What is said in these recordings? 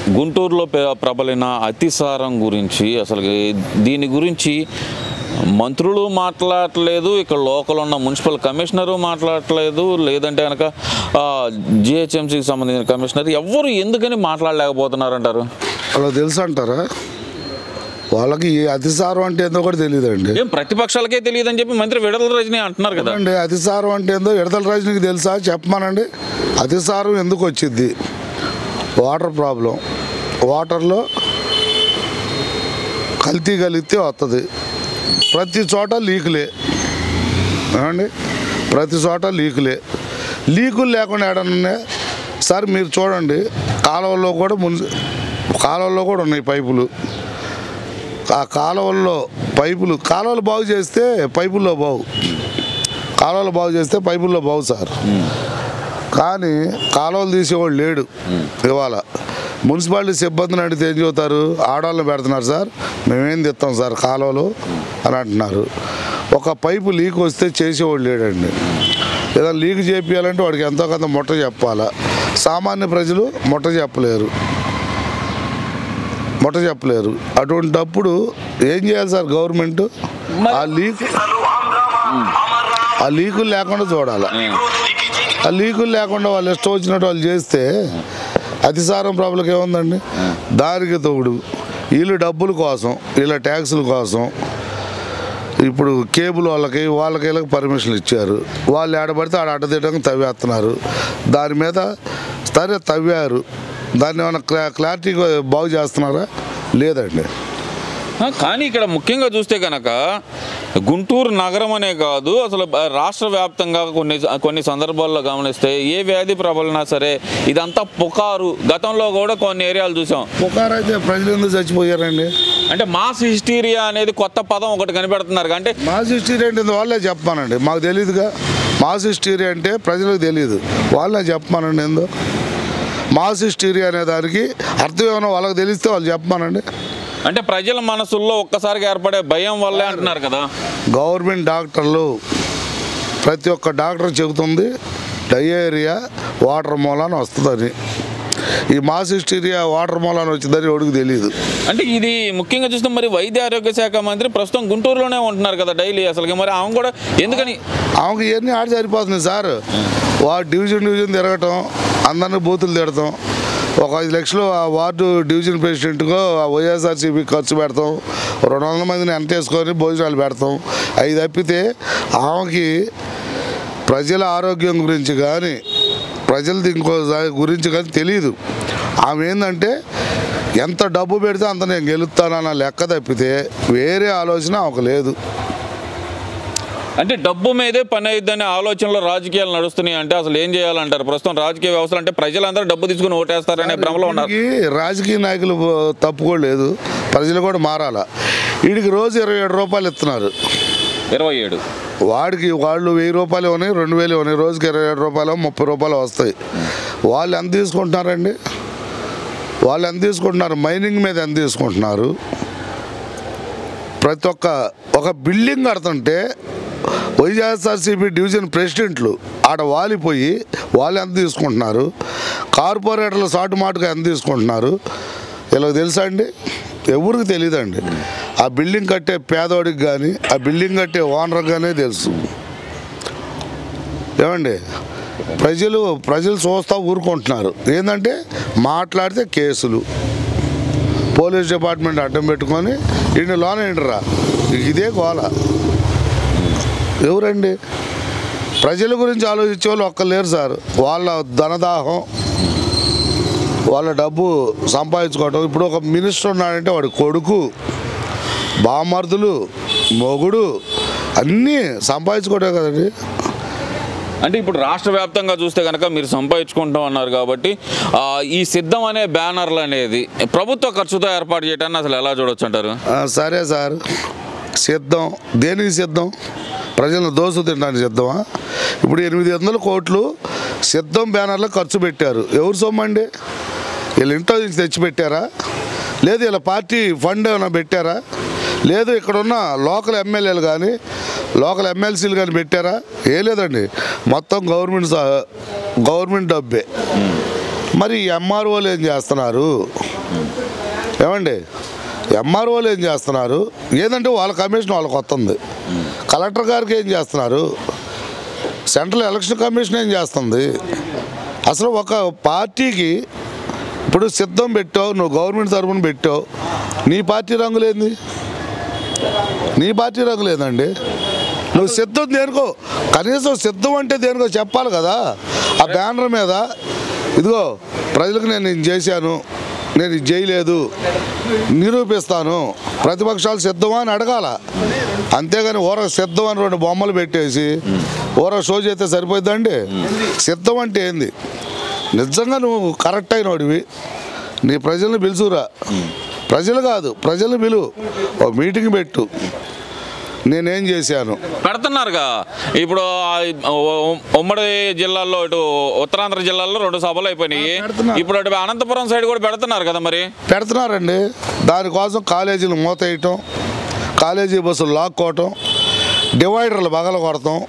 గుంటూరులో ప్రబలిన అతిసారం గురించి అసలు దీని గురించి మంత్రులు మాట్లాడట్లేదు, ఇక్కడ లోకల్ ఉన్న మున్సిపల్ కమిషనరు మాట్లాడట్లేదు, లేదంటే కనుక జిహెచ్ఎంసీకి సంబంధించిన కమిషనర్ ఎవరు ఎందుకని మాట్లాడలేకపోతున్నారంటారు? అలా తెలుసు అంటారా? వాళ్ళకి అతిసారం అంటే ఏందో కూడా తెలియదండి. ఏం ప్రతిపక్షాలకే తెలియదని చెప్పి మంత్రి విడదల రజనీ అంటున్నారు కదా అండి. అతిసారం అంటే ఏందో విడదల రజనీకి తెలుసా చెప్పమానండి. అతిసారం ఎందుకు వచ్చింది? వాటర్ ప్రాబ్లం, వాటర్లో కల్తీ కలిస్తే వస్తుంది. ప్రతి చోట లీకులే ఏమండి, ప్రతి చోట లీకులే. లీకులు లేకుండా ఏడన్నా సార్ మీరు చూడండి, కాలువల్లో కూడా ఉన్నాయి పైపులు. ఆ కాలువలు బాగు చేస్తే పైపుల్లో బాగు, కాలువలు బాగు చేస్తే పైపుల్లో బాగు సార్. కానీ కాలువలు తీసేవాళ్ళు లేడు. ఇవాళ మున్సిపాలిటీ సిబ్బందిని అడిగితే ఏం చెబుతారు? ఆడవాళ్ళని పెడుతున్నారు సార్, మేమేం తెస్తాం సార్ కాలువలు అని అంటున్నారు. ఒక పైపు లీక్ వస్తే చేసేవాళ్ళు లేడండి. ఏదైనా లీక్ చేయాలంటే వాడికి ఎంతో కొంత ముట్ట చెప్పాలా. సామాన్య ప్రజలు ముట్ట చెప్పలేరు. అటువంటిప్పుడు ఏం చేయాలి సార్ గవర్నమెంట్? ఆ లీకులు లేకుండా చూడాలి. ఆ లీకులు లేకుండా వాళ్ళు ఇష్టం వచ్చినట్టు వాళ్ళు చేస్తే అతిసారం ప్రాబ్లం ఏముందండి? దానికి తోడు వీళ్ళు డబ్బుల కోసం, వీళ్ళ ట్యాక్సుల కోసం ఇప్పుడు కేబుల్ వాళ్ళకి పర్మిషన్లు ఇచ్చారు. వాళ్ళు ఏడబడితే ఆడ అడ్డదిడ్డంగా తవ్వేస్తున్నారు. దాని మీద సరే తవ్వారు, దాన్ని ఏమైనా క్లారిటీగా బాగు చేస్తున్నారా? లేదండి. కానీ ఇక్కడ ముఖ్యంగా చూస్తే కనుక గుంటూరు నగరం అనే కాదు, అసలు రాష్ట్ర వ్యాప్తంగా కొన్ని సందర్భాల్లో గమనిస్తే ఏ వ్యాధి ప్రబలినా సరే ఇదంతా పుకారు. గతంలో కూడా కొన్ని ఏరియాలు చూసాం. పుకారు అయితే ప్రజలు ఎందుకు చచ్చిపోయారండి? అంటే మాస్ హిస్టీరియా అనేది కొత్త పదం ఒకటి కనిపెడుతున్నారు. అంటే మాస్ హిస్టీరియా అంటే వాళ్ళే చెప్పానండి, మాకు తెలియదుగా. మాస్ హిస్టీరియా అంటే ప్రజలకు తెలియదు, వాళ్ళే చెప్పానండి. ఏందో మాస్ హిస్టీరియా అనే దానికి అర్థం ఏమైనా వాళ్ళకి తెలిస్తే వాళ్ళు చెప్పానండి. అంటే ప్రజల మనసుల్లో ఒక్కసారిగా ఏర్పడే భయం వల్లే అంటున్నారు కదా. గవర్నమెంట్ డాక్టర్లు ప్రతి ఒక్క డాక్టర్ చెబుతుంది డయేరియా వాటర్ మూలాన వస్తుందని. ఈ మాస్ హిస్టీరియా వాటర్ మూలాన వచ్చిందని ఎవరికి తెలియదు. అంటే ఇది ముఖ్యంగా చూస్తే మరి వైద్య ఆరోగ్య శాఖ మంత్రి ప్రస్తుతం గుంటూరులోనే ఉంటున్నారు కదా డైలీ. అసలు మరి ఆమె కూడా ఎందుకని? ఆమెకి ఇవన్నీ ఆడ సరిపోతుంది సార్. డివిజన్ తిరగటం, అందరినీ బూతులు తిడతాం. ఒక 5 లక్షలు ఆ వార్డు డివిజన్ ప్రెసిడెంట్గా వైఎస్ఆర్సీపీ ఖర్చు పెడతాం. 200 మందిని ఎంటేసుకొని భోజనాలు పెడతాం. అవి తప్పితే ఆమెకి ప్రజల ఆరోగ్యం గురించి కానీ ప్రజలది ఇంకో గురించి కానీ తెలియదు. ఆమె ఏంటంటే ఎంత డబ్బు పెడితే అంత నేను గెలుస్తానన్న లెక్క తప్పితే వేరే ఆలోచన ఆమెకు లేదు. అంటే డబ్బు మీదే పని అయిద్దనే ఆలోచనలో రాజకీయాలు నడుస్తున్నాయి. అంటే అసలు ఏం చేయాలంటారు? ప్రస్తుతం రాజకీయ వ్యవస్థలు అంటే ప్రజలందరూ డబ్బు తీసుకుని ఓటేస్తారనే భ్రమలో ఉన్నారు. రాజకీయ నాయకులు తప్పుకోలేదు, ప్రజలు కూడా మారాల. వీడికి రోజు 27 రూపాయలు ఇస్తున్నారు. 27 వాడికి వాళ్ళు 1000 రూపాయలు ఉన్నాయి, 2000 ఉన్నాయి. రోజుకి 27 రూపాయలు 30 రూపాయలు వస్తాయి. వాళ్ళు ఎంత తీసుకుంటున్నారండి? వాళ్ళు ఎంత తీసుకుంటున్నారు? మైనింగ్ మీద ఎంత తీసుకుంటున్నారు? ప్రతి ఒక బిల్డింగ్ కడుతుంటే వైఎస్ఆర్సీపీ డివిజన్ ప్రెసిడెంట్లు ఆడ వాలిపోయి వాళ్ళు ఎంత తీసుకుంటున్నారు? కార్పొరేటర్లు సాటుమాటుగా ఎంత తీసుకుంటున్నారు? ఇలా తెలుసా అండి? ఎవరికి తెలియదండి. ఆ బిల్డింగ్ కట్టే పేదవాడికి కానీ ఆ బిల్డింగ్ కట్టే ఓనర్కి కానీ తెలుసు. ఏమండి, ప్రజలు చూస్తా ఊరుకుంటున్నారు. ఏంటంటే మాట్లాడితే కేసులు, పోలీస్ డిపార్ట్మెంట్ అడ్డం పెట్టుకొని ఈయన లోన ఏంటరా, ఇదే గోల. ఎవరండి? ప్రజల గురించి ఆలోచించే వాళ్ళు ఒక్కరు లేరు సార్. వాళ్ళ ధనదాహం, వాళ్ళ డబ్బు సంపాదించుకోవటం. ఇప్పుడు ఒక మినిస్టర్ ఉన్నాడంటే వాడి కొడుకు, బామర్దులు, మొగుడు అన్నీ సంపాదించుకోవటం కదండి. అంటే ఇప్పుడు రాష్ట్ర వ్యాప్తంగా చూస్తే కనుక మీరు సంపాదించుకుంటాం అన్నారు కాబట్టి ఈ సిద్ధం అనే బ్యానర్లు అనేది ప్రభుత్వ ఖర్చుతో ఏర్పాటు చేయడాన్ని అసలు ఎలా చూడొచ్చు అంటారు? సరే సార్, సిద్ధం దేనికి సిద్ధం? ప్రజలను దోసు తినడానికి సిద్ధమా? ఇప్పుడు 800 కోట్లు సిద్ధం బ్యానర్లో ఖర్చు పెట్టారు. ఎవరు సొమ్మండి? వీళ్ళు ఇంట్లో నుంచి తెచ్చి పెట్టారా? లేదు వీళ్ళ పార్టీ ఫండ్ ఏమైనా పెట్టారా? లేదు ఇక్కడున్న లోకల్ ఎమ్మెల్యేలు కానీ లోకల్ ఎమ్మెల్సీలు కానీ పెట్టారా? ఏ లేదండి, మొత్తం గవర్నమెంట్ డబ్బే. మరి ఎంఆర్ఓలు ఏం చేస్తున్నారు ఏమండి? ఎంఆర్ఓలు ఏం చేస్తున్నారు? ఏదంటే వాళ్ళ కమిషన్ వాళ్ళకి వస్తుంది. కలెక్టర్ గారికి ఏం చేస్తున్నారు? సెంట్రల్ ఎలక్షన్ కమిషన్ ఏం చేస్తుంది? అసలు ఒక పార్టీకి ఇప్పుడు సిద్ధం పెట్టావు, నువ్వు గవర్నమెంట్ తరఫున పెట్టావు, నీ పార్టీ రంగులేంది? నీ పార్టీ రంగులేదండి. నువ్వు సిద్ధం దేనికో, కనీసం సిద్ధం అంటే దేనికో చెప్పాలి కదా. ఆ బ్యానర్ మీద ఇదిగో ప్రజలకు నేను ఇది చేశాను, నేను ఇది చేయలేదు, నిరూపిస్తాను, ప్రతిపక్షాలు సిద్ధమా అని అడగాల. అంతేగాని ఊర సిద్ధం అని 2 బొమ్మలు పెట్టేసి ఊర షో చేస్తే సరిపోద్దండి. సిద్ధం అంటే ఏంది? నిజంగా నువ్వు కరెక్ట్ అయినోడివి, నీ ప్రజల్ని పిలుచురా. ప్రజలు కాదు, ప్రజల్ని పిలువు, ఒక మీటింగ్ పెట్టు, నేనేం చేశాను పెడుతున్నారుగా. ఇప్పుడు ఉమ్మడి జిల్లాల్లో, ఇటు ఉత్తరాంధ్ర జిల్లాల్లో 2 సభలు అయిపోయినాయి. ఇప్పుడు అటు అనంతపురం సైడ్ కూడా పెడుతున్నారు కదా. మరి పెడుతున్నారండి. దానికోసం కాలేజీలు మూతేయటం, కాలేజీ బస్సులు లాక్కోవటం, డివైడర్లు పగల కొడతాం.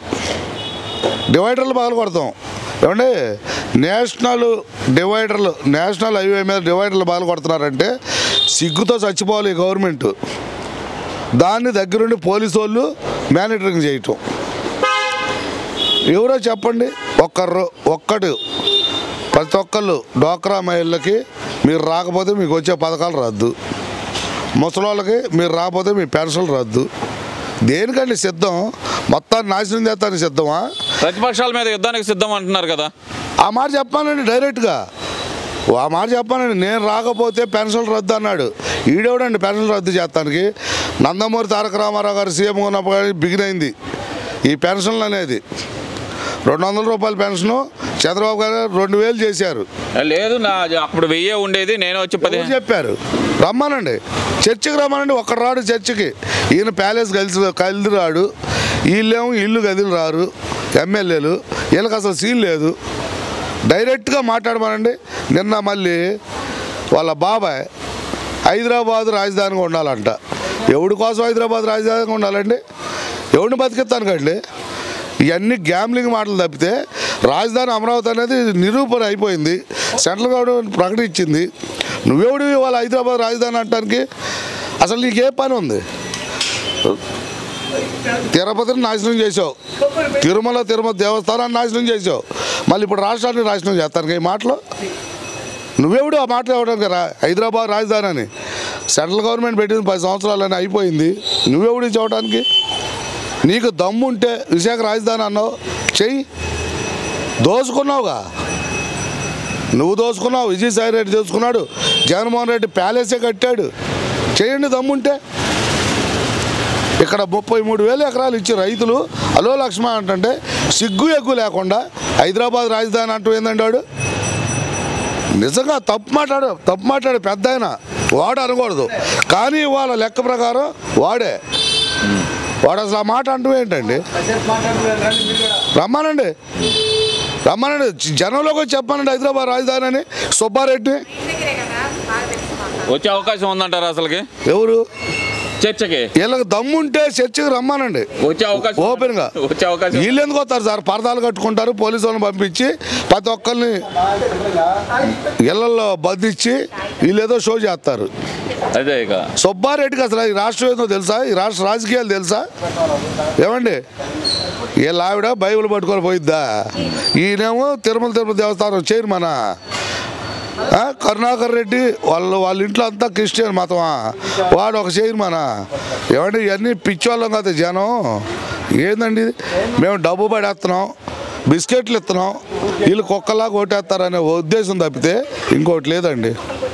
ఏమండి, నేషనల్ హైవే మీద డివైడర్లు పగల కొడుతున్నారంటే సిగ్గుతో చచ్చిపోవాలి ఈ గవర్నమెంట్. దాన్ని దగ్గరుండి పోలీసు వాళ్ళు మానిటరింగ్ చేయటం. ఎవరో చెప్పండి, ఒక్కటి ప్రతి ఒక్కళ్ళు డ్వాక్రా మహిళలకి మీరు రాకపోతే మీకు వచ్చే పథకాలు రద్దు, ముసలోళ్ళకి మీరు రాకపోతే మీ పెన్షన్లు రద్దు. దేనికండి సిద్ధం? మొత్తాన్ని నాశనం చేస్తానికి సిద్ధమా? ప్రతిపక్షాల మీద యుద్ధానికి సిద్ధం అంటున్నారు కదా. ఆ మాట చెప్పానండి డైరెక్ట్గా. ఆ మాట చెప్పానండి, నేను రాకపోతే పెన్షన్లు రద్దు అన్నాడు. ఈడెవడండి పెన్షన్లు రద్దు చేస్తానికి? నందమూరి తారక రామారావు గారు సీఎం ఉన్నప్పుడు బిగిన్ అయింది ఈ పెన్షన్లు అనేది. 200 రూపాయల పెన్షను చంద్రబాబు గారు 2000 చేశారు. లేదు, నా అప్పుడు 1000 ఉండేది, నేను వచ్చి 10 చెప్పారు. రమ్మానండి, చర్చికి రమ్మానండి. ఒక్కడు రాడు చర్చికి. ఈయన ప్యాలెస్ కదిలి రాడు, వీళ్ళేమో ఇల్లు కదిలి రారు ఎమ్మెల్యేలు. వీళ్ళకి అసలు సీన్ లేదు. డైరెక్ట్గా మాట్లాడమనండి. నిన్న మళ్ళీ వాళ్ళ బాబాయ్ హైదరాబాద్ రాజధానిగా ఉండాలంట. ఎవడి కోసం హైదరాబాద్ రాజధానిగా ఉండాలండి? ఎవడిని బతికిస్తాను కండి? ఇవన్నీ గ్యామ్లింగ్ మాటలు తప్పితే రాజధాని అమరావతి అనేది నిరూపణ అయిపోయింది. సెంట్రల్ గవర్నమెంట్ ప్రకటించింది. నువ్వెవడివి వాళ్ళ హైదరాబాద్ రాజధాని అంటానికి? అసలు నీకే పని ఉంది? తిరుపతిని నాశనం చేసావు, తిరుపతి దేవస్థానాన్ని నాశనం చేసావు, మళ్ళీ ఇప్పుడు రాష్ట్రాన్ని నాశనం చేస్తాను ఈ మాటలు. నువ్వెవడు ఆ మాటలు ఇవ్వడానికి కదా హైదరాబాద్ రాజధాని అని? సెంట్రల్ గవర్నమెంట్ పెట్టింది 10 సంవత్సరాలని అయిపోయింది. నువ్వెవడు చెప్పడానికి? నీకు దమ్ముంటే విశాఖ రాజధాని అన్నావు, చెయ్యి. దోచుకున్నావుగా, నువ్వు దోచుకున్నావు, విజయసాయి రెడ్డి దోచుకున్నాడు, జగన్మోహన్ రెడ్డి ప్యాలెసే కట్టాడు. చేయండి దమ్ముంటే. ఇక్కడ 33,000 ఎకరాలు ఇచ్చి రైతులు అలో లక్ష్మ అంటే సిగ్గు ఎగ్గు లేకుండా హైదరాబాద్ రాజధాని అంటూ ఏందండి వాడు? నిజంగా తప్పు మాట్లాడు పెద్ద ఆయన, వాడు అనకూడదు. కానీ వాళ్ళ లెక్క ప్రకారం వాడు అసలు ఆ మాట అంటూ ఏంటండి? రమ్మానండి జనంలోకి వచ్చి చెప్పానండి హైదరాబాద్ రాజధాని అని. సుబ్బారెడ్డి వచ్చే అవకాశం ఉందంటారు అసలుకి? ఎవరు చర్చకి? వీళ్ళకి దమ్ముంటే చర్చకి రమ్మానండి ఓపెన్గా. వీళ్ళు ఎందుకు వస్తారు సార్? పరదాలు కట్టుకుంటారు, పోలీసు వాళ్ళని పంపించి ప్రతి ఒక్కరిని ఇళ్లలో బంధించి వీళ్ళు ఏదో షో చేస్తారు. అదే ఇక సుబ్బారెడ్డికి అసలు ఈ రాష్ట్రం ఏదో తెలుసా? ఈ రాష్ట్ర రాజకీయాలు తెలుసా? ఏమండి, వీళ్ళ ఆవిడ బైబిల్ పట్టుకొని పోయిద్దా? ఈయనేమో తిరుమల దేవస్థానం చైర్మనా? కరుణాకర్ రెడ్డి వాళ్ళ ఇంట్లో అంతా క్రిస్టియన్ మతమా? వాడు ఒక చైర్మనా? ఏమంటే ఇవన్నీ పిచ్చోళ్ళం కదా జనం. ఏందండి, మేము డబ్బు పడేస్తున్నాం, బిస్కెట్లు ఇస్తున్నాం, వీళ్ళు కుక్కలాగా కొట్టేస్తారనే ఉద్దేశం తప్పితే ఇంకోటి లేదండి.